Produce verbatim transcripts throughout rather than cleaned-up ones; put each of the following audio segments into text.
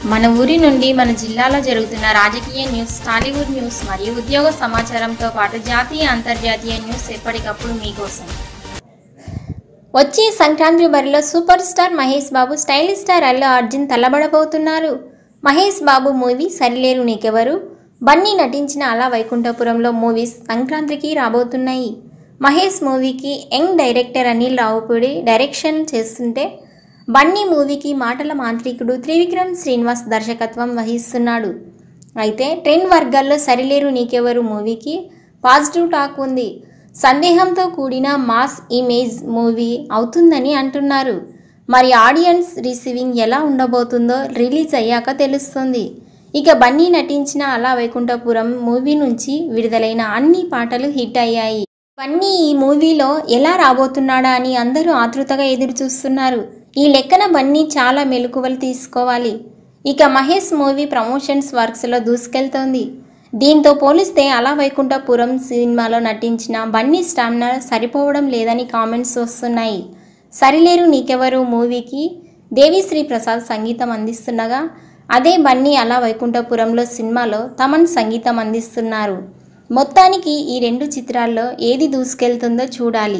మన ఊరి నుండి మన జిల్లాలో జరుగుతున్న రాజకీయ న్యూస్, టాలీవుడ్ న్యూస్ మరియు ఉద్యోగ సమాచారంతో పాటు జాతీయ అంతర్జాతీయ న్యూస్ ఎప్పటికప్పుడు మీకోసం. వచ్చే సంక్రాంతి బరిలో super star Mahesh Babu, stylish star Allu Arjun తలబడబోతున్నారు. మహేష్ బాబు మూవీ సరిలేరు నీకెవరు, బన్నీ నటించిన అల వైకుంఠపురంలో మూవీస్ సంక్రాంతికి రాబోతున్నాయి. మహేష్ మూవీకి young director Anil Ravipudi direction చేస్తుంటే, బన్నీ మూవీకి మాటల మాంత్రికుడు త్రివిక్రమ్ శ్రీనివాస్ దర్శకత్వం వహిస్తున్నాడు. అయితే ట్రెండ్ వర్గాల్లో సరిలేరు నీకెవరు మూవీకి పాజిటివ్ టాక్ ఉంది. సందేహంతో కూడిన మాస్ ఇమేజ్ మూవీ అవుతుందని అంటున్నారు. మరి ఆడియన్స్ రిసీవింగ్ ఎలా ఉండబోతుందో రిలీజ్ అయ్యాక తెలుస్తుంది. ఇక బన్నీ నటించిన అల వైకుంఠపురం మూవీ నుంచి విడుదలైన అన్ని పాటలు హిట్ అయ్యాయి. బన్నీ ఈ మూవీలో ఎలా రాబోతున్నాడా అని అందరూ ఆతృతగా ఎదురు చూస్తున్నారు. ఈ లెక్కన బన్నీ చాలా మెలకువలు తీసుకోవాలి. ఇక మహేష్ మూవీ ప్రమోషన్స్ వర్క్స్లో దూసుకెళ్తోంది. దీంతో పోలిస్తే అల వైకుంఠపురం సినిమాలో నటించిన బన్నీ స్టామినా సరిపోవడం లేదని కామెంట్స్ వస్తున్నాయి. సరిలేరు నీకెవరు మూవీకి దేవిశ్రీ ప్రసాద్ సంగీతం అందిస్తుండగా, అదే బన్నీ అల వైకుంఠపురంలో సినిమాలో తమన్ సంగీతం అందిస్తున్నారు. మొత్తానికి ఈ రెండు చిత్రాల్లో ఏది దూసుకెళ్తుందో చూడాలి.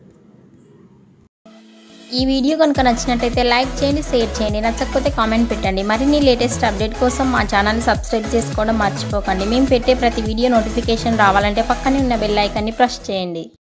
ఈ వీడియో కనుక నచ్చినట్లయితే లైక్ చేయండి, షేర్ చేయండి. నచ్చకపోతే కామెంట్ పెట్టండి. మరిన్ని లేటెస్ట్ అప్డేట్ కోసం మా ఛానల్ని సబ్స్క్రైబ్ చేసుకోవడం మర్చిపోకండి. మేము పెట్టే ప్రతి వీడియో నోటిఫికేషన్ రావాలంటే పక్కనే ఉన్న బెల్ ఐకాన్ని ప్రెస్ చేయండి.